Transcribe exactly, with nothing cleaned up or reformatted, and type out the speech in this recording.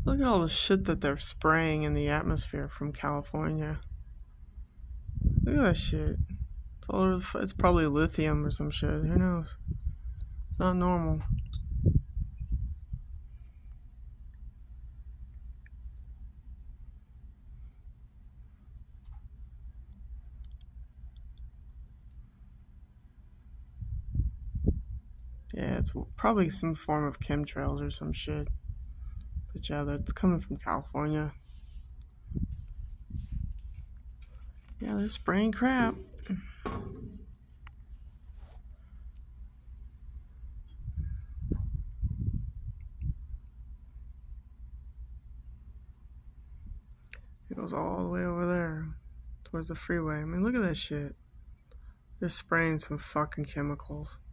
Look at all the shit that they're spraying in the atmosphere from California. Look at that shit. It's all over the, it's probably lithium or some shit. Who knows? It's not normal. Yeah, it's probably some form of chemtrails or some shit. But yeah, that's coming from California. Yeah, they're spraying crap. It goes all the way over there towards the freeway. I mean, look at that shit. They're spraying some fucking chemicals.